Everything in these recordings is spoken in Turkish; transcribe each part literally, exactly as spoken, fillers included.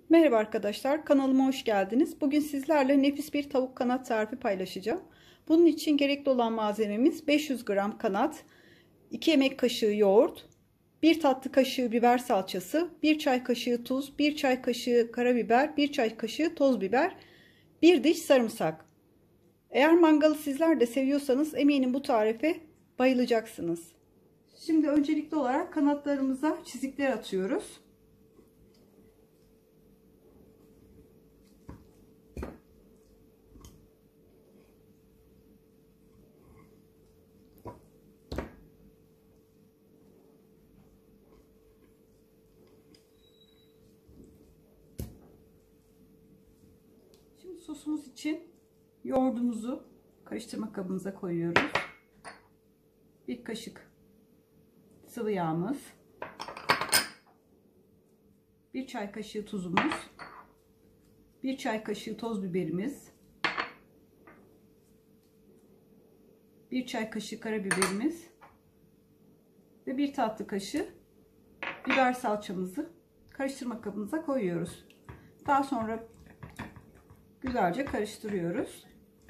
Merhaba arkadaşlar, kanalıma hoş geldiniz. Bugün sizlerle nefis bir tavuk kanat tarifi paylaşacağım. Bunun için gerekli olan malzememiz beş yüz gram kanat, iki yemek kaşığı yoğurt, bir tatlı kaşığı biber salçası, bir çay kaşığı tuz, bir çay kaşığı karabiber, bir çay kaşığı toz biber, bir diş sarımsak. Eğer mangalı sizler de seviyorsanız eminim bu tarife bayılacaksınız. Şimdi öncelikli olarak kanatlarımıza çizikler atıyoruz. Şimdi sosumuz için yoğurdumuzu karıştırma kabımıza koyuyoruz. Bir kaşık sıvı yağımız, bir çay kaşığı tuzumuz, bir çay kaşığı toz biberimiz, bir çay kaşığı karabiberimiz ve bir tatlı kaşığı biber salçamızı karıştırma kabımıza koyuyoruz. Daha sonra güzelce karıştırıyoruz.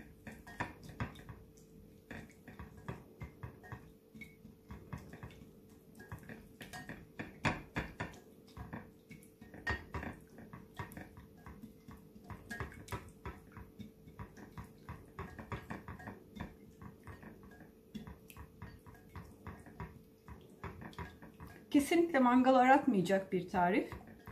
Kesinlikle mangal aratmayacak bir tarif.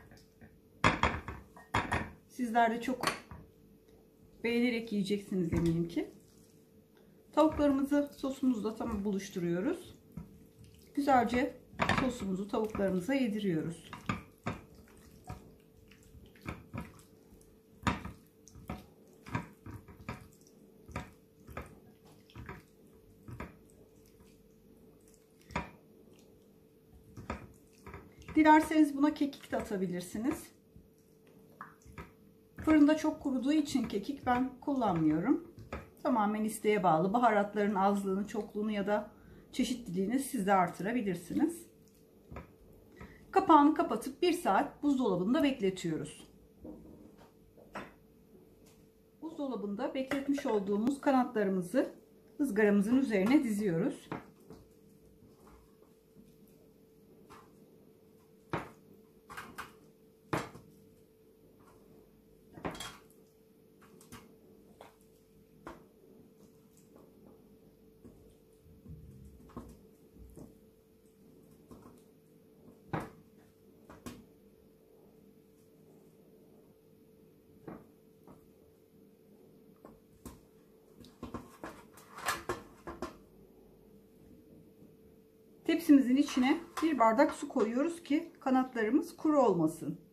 Sizler de çok beğenerek yiyeceksiniz eminim ki. Tavuklarımızı sosumuzla tam buluşturuyoruz. Güzelce sosumuzu tavuklarımıza yediriyoruz. Dilerseniz buna kekik de atabilirsiniz. Fırında çok kuruduğu için kekik ben kullanmıyorum. Tamamen isteğe bağlı. Baharatların azlığını, çokluğunu ya da çeşitliliğini siz de artırabilirsiniz. Kapağını kapatıp bir saat buzdolabında bekletiyoruz. Buzdolabında bekletmiş olduğumuz kanatlarımızı ızgaramızın üzerine diziyoruz. Tepsimizin içine bir bardak su koyuyoruz ki kanatlarımız kuru olmasın.